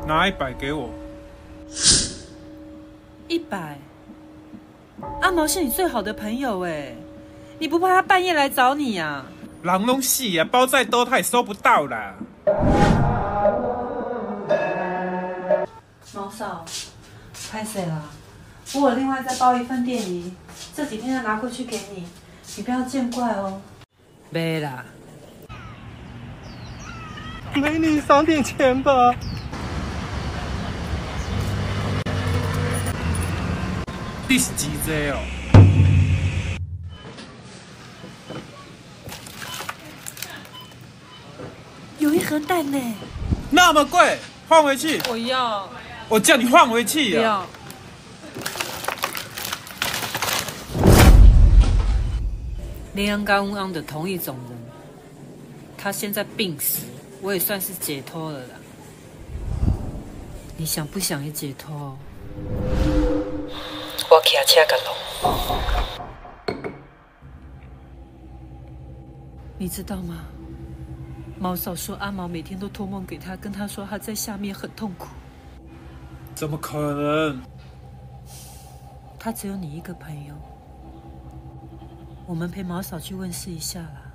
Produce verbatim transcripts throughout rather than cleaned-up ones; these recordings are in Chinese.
拿一百给我。 一百？阿毛是你最好的朋友哎，你不怕他半夜来找你呀、啊？ 人拢死啊，包再多他也收不到啦。 毛嫂，拍谁啦？我有另外再包一份电仪，这几天再拿过去给你，你不要见怪哦。没啦。 美女，赏点钱吧。你是鸡仔哦？ 有一盒蛋呢。 那么贵，换回去。 我要。 我叫你换回去不啊！ 不要。林安跟翁昂的同一种人，他现在病死，我也算是解脱了啦。你想不想也解脱？我骑车甲弄。你知道吗？毛嫂说阿毛每天都托梦给他，跟他说他在下面很痛苦。 怎么可能？ 他只有你一个朋友，我们陪毛嫂去问世一下啦。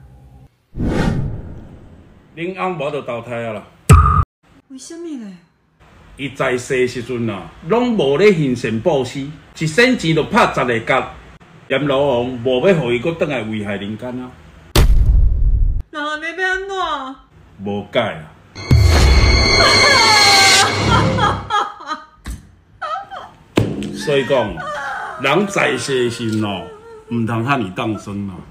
林安无就投胎啊啦。 为什么嘞？ 伊在世时阵啊，拢无咧行善布施，一生钱就拍十个角。阎罗王无要互伊搁倒来危害人间啊。 人还没被安怎？ 无解啊。所以讲，人在世时哦，唔通遐尼当孙啊。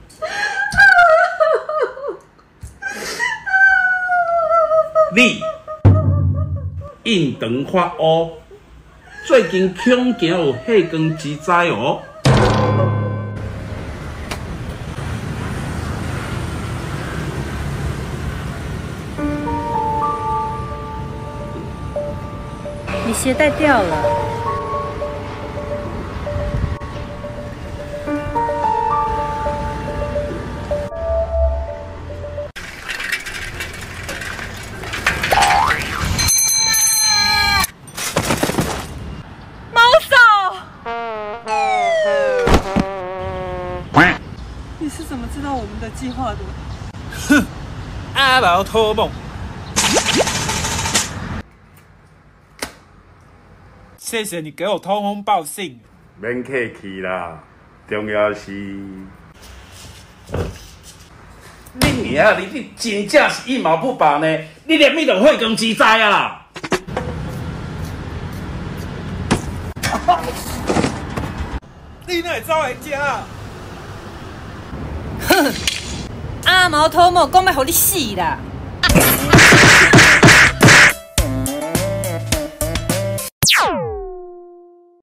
你印堂发乌，最近恐惊有血光之灾哦。 你鞋带掉了。毛嫂，你是怎么知道我们的计划的？ 哼，阿毛托梦。谢谢你给我通风报信。 免客气啦，重要是你娘，你你真正是一毛不拔呢！你连咪都血光之灾啊啦！ 你哪会走来遮？ 哼，阿毛托梦讲要互你死啦！